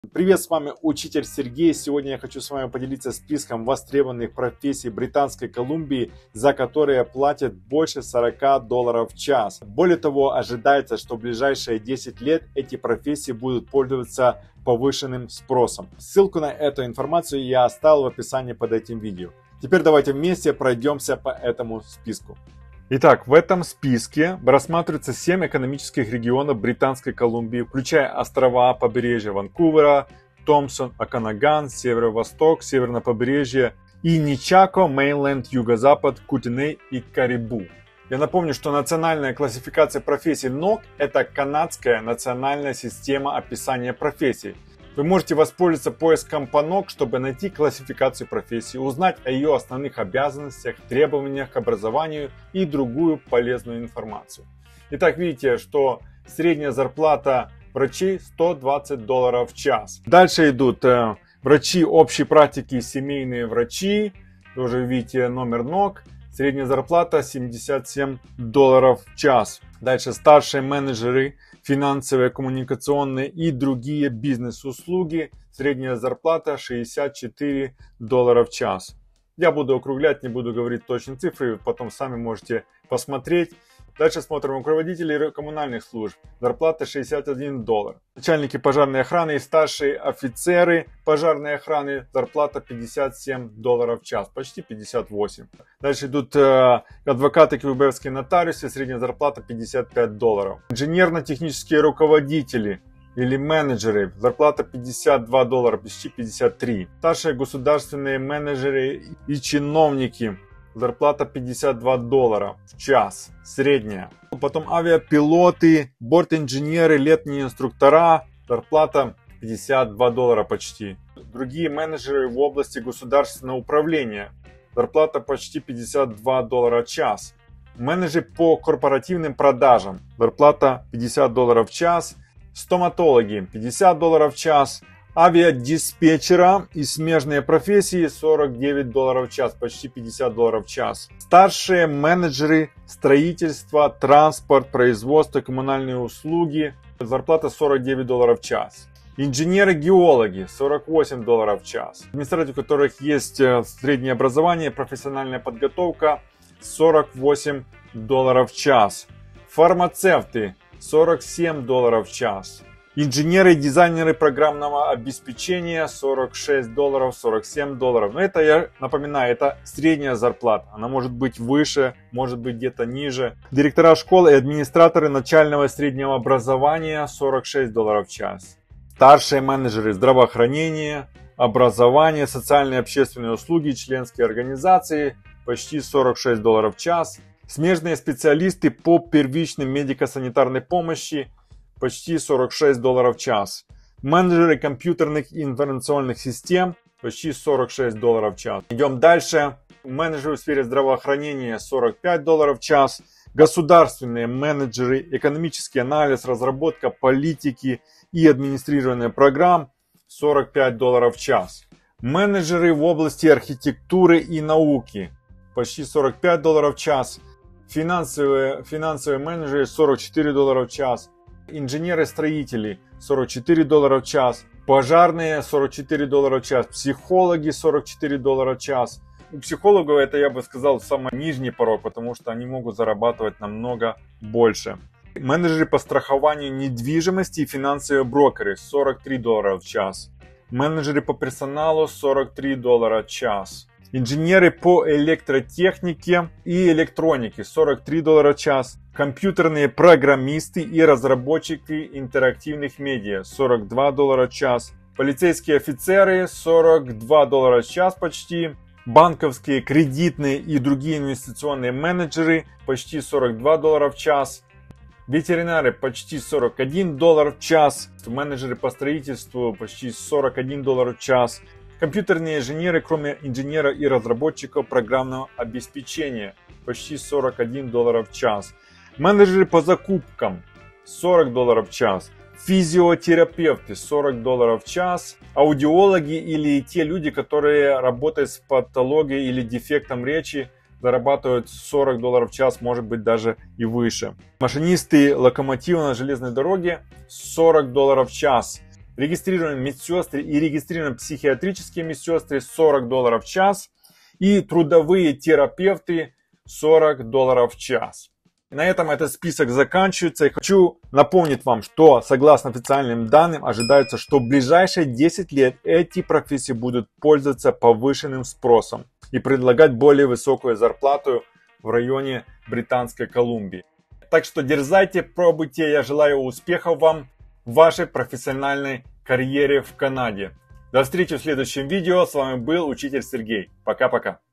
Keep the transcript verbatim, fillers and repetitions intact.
Привет, с вами учитель Сергей. Сегодня я хочу с вами поделиться списком востребованных профессий Британской Колумбии, за которые платят больше сорока долларов в час. Более того, ожидается, что в ближайшие десять лет эти профессии будут пользоваться повышенным спросом. Ссылку на эту информацию я оставил в описании под этим видео. Теперь давайте вместе пройдемся по этому списку. Итак, в этом списке рассматривается семь экономических регионов Британской Колумбии, включая острова побережья Ванкувера, Томпсон, Оканаган, Северо-Восток, Северное побережье и Ничако, Мейнленд, Юго-Запад, Кутиней и Карибу. Я напомню, что национальная классификация профессий эн о си – это канадская национальная система описания профессий. Вы можете воспользоваться поиском по эн о си, чтобы найти классификацию профессии, узнать о ее основных обязанностях, требованиях к образованию и другую полезную информацию. Итак, видите, что средняя зарплата врачей сто двадцать долларов в час. Дальше идут э, врачи общей практики и семейные врачи. Тоже видите номер эн о си. Средняя зарплата семьдесят семь долларов в час. Дальше старшие менеджеры, финансовые, коммуникационные и другие бизнес-услуги. Средняя зарплата шестьдесят четыре доллара в час. Я буду округлять, не буду говорить точные цифры, потом сами можете посмотреть. Дальше смотрим руководители коммунальных служб. Зарплата шестьдесят один доллар. Начальники пожарной охраны и старшие офицеры пожарной охраны. Зарплата пятьдесят семь долларов в час. Почти пятьдесят восемь. Дальше идут э, адвокаты, квебекские нотариусы. Средняя зарплата пятьдесят пять долларов. Инженерно-технические руководители или менеджеры. Зарплата пятьдесят два доллара, почти пятьдесят три. Старшие государственные менеджеры и чиновники. Зарплата пятьдесят два доллара в час, средняя. Потом авиапилоты, бортинженеры, летние инструктора. Зарплата пятьдесят два доллара почти. Другие менеджеры в области государственного управления. Зарплата почти пятьдесят два доллара в час. Менеджеры по корпоративным продажам. Зарплата пятьдесят долларов в час. Стоматологи пятьдесят долларов в час. Авиадиспетчера и смежные профессии сорок девять долларов в час, почти пятьдесят долларов в час. Старшие менеджеры строительства, транспорт, производство, коммунальные услуги. Зарплата сорок девять долларов в час. Инженеры-геологи сорок восемь долларов в час. Администраторы, у которых есть среднее образование, профессиональная подготовка сорок восемь долларов в час. Фармацевты сорок семь долларов в час. Инженеры и дизайнеры программного обеспечения сорок шесть долларов, сорок семь долларов. Но это, я напоминаю, это средняя зарплата. Она может быть выше, может быть где-то ниже. Директора школы и администраторы начального и среднего образования сорок шесть долларов в час. Старшие менеджеры здравоохранения, образования, социальные и общественные услуги, членские организации почти сорок шесть долларов в час. Смежные специалисты по первичной медико-санитарной помощи почти сорок шесть долларов в час. Менеджеры компьютерных и информационных систем почти сорок шесть долларов в час. Идем дальше. Менеджеры в сфере здравоохранения сорок пять долларов в час. Государственные менеджеры, экономический анализ, разработка политики и администрирование программ сорок пять долларов в час. Менеджеры в области архитектуры и науки почти сорок пять долларов в час. Финансовые, финансовые менеджеры сорок четыре доллара в час. Инженеры-строители сорок четыре доллара в час, пожарные сорок четыре доллара в час, психологи сорок четыре доллара в час. У психологов это, я бы сказал, самый нижний порог, потому что они могут зарабатывать намного больше. Менеджеры по страхованию недвижимости и финансовые брокеры сорок три доллара в час. Менеджеры по персоналу сорок три доллара в час. Инженеры по электротехнике и электронике сорок три доллара в час. Компьютерные программисты и разработчики интерактивных медиа сорок два доллара в час. Полицейские офицеры сорок два доллара в час почти. Банковские, кредитные и другие инвестиционные менеджеры почти сорок два доллара в час. Ветеринары почти сорок один доллар в час. Менеджеры по строительству почти сорок один доллар в час. Компьютерные инженеры, кроме инженера и разработчиков программного обеспечения, почти сорок один доллар в час. Менеджеры по закупкам сорок долларов в час. Физиотерапевты сорок долларов в час. Аудиологи или те люди, которые работают с патологией или дефектом речи, зарабатывают сорок долларов в час, может быть даже и выше. Машинисты локомотива на железной дороге сорок долларов в час. регистрированные медсестры и регистрированные психиатрические медсестры сорок долларов в час и трудовые терапевты сорок долларов в час. И на этом этот список заканчивается. И хочу напомнить вам, что согласно официальным данным ожидается, что в ближайшие десять лет эти профессии будут пользоваться повышенным спросом и предлагать более высокую зарплату в районе Британской Колумбии. Так что дерзайте, пробуйте. Я желаю успехов вам в вашей профессиональной карьере в Канаде. До встречи в следующем видео. С вами был учитель Сергей. Пока-пока.